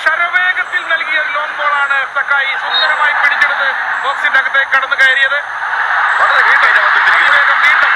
ശരവേഗത്തിൽ നൽകിയ ലോങ് ബോളാണ് സക്കായി സുന്ദരമായി പിടിച്ചെടുത്ത് ബോക്സിന്റെ അകത്തേക്ക് കടന്നു കയറിയത്. അതിവേഗം വീണ്ടും